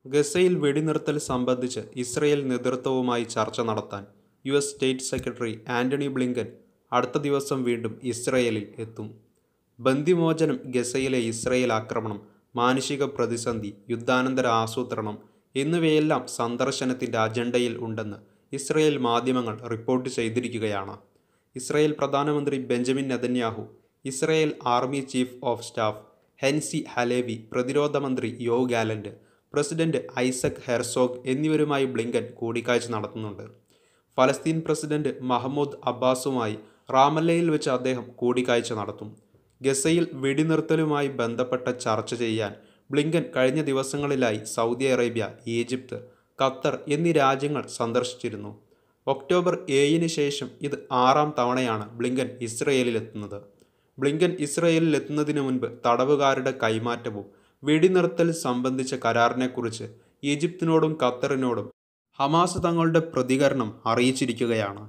ഗസയിൽ വെടിനിർത്തൽ സംബന്ധിച്ച് ഇസ്രയേൽ നേതൃത്വവുമായി ചർച്ച നടത്താൻ US state secretary Antony Blinken അടുത്ത ദിവസം വീണ്ടും ഇസ്രയേലിൽ എത്തും. ബന്ദിമോചനം, ഗസയിലെ ഇസ്രയേൽ ആക്രമണം, മാനുഷിക പ്രതിസന്ധി, യുദ്ധാനന്തര ആസൂത്രണം എന്നിവയെല്ലാം സന്ദർശനത്തിൻ്റെ അജണ്ടയിൽ ഉണ്ടെന്ന് ഇസ്രയേൽ മാധ്യമങ്ങൾ റിപ്പോർട്ട് ചെയ്തിരിക്കുകയാണ്. ഇസ്രയേൽ പ്രധാനമന്ത്രി Benjamin Netanyahu, Israel army chief of staff Herzi Halevi, പ്രതിരോധ മന്ത്രി Yoav Gallant, president Isaac Herzog എന്നിവരുമായി ബ്ലിങ്കൻ കൂടിക്കാഴ്ച നടത്തുന്നുണ്ട്. ഫലസ്തീൻ പ്രസിഡന്റ് മഹ്മൂദ് അബ്ബാസുമായി റാമല്ലയിൽ വെച്ച് അദ്ദേഹം കൂടിക്കാഴ്ച നടത്തും. ഗസയിൽ വെടിനിർത്തലുമായി ബന്ധപ്പെട്ട ചർച്ച ചെയ്യാൻ ബ്ലിങ്കൻ കഴിഞ്ഞ ദിവസങ്ങളിലായി സൗദി അറേബ്യ, ഈജിപ്ത്, ഖത്തർ എന്നീ രാജ്യങ്ങൾ സന്ദർശിച്ചിരുന്നു. ഒക്ടോബർ 7-ന് ശേഷം ഇത് 6-ാം തവണയാണ് ബ്ലിങ്കൻ ഇസ്രയേലിലെത്തുന്നത്. ബ്ലിങ്കൻ ഇസ്രയേലിലെത്തുന്നതിന് മുൻപ് തടവുകാരുടെ കൈമാറ്റവും വെടിനിർത്തൽ സംബന്ധിച്ച കരാറിനെക്കുറിച്ച് ഈജിപ്തിനോടും ഖത്തറിനോടും ഹമാസ് തങ്ങളുടെ പ്രതികരണം അറിയിച്ചിരിക്കുകയാണ്.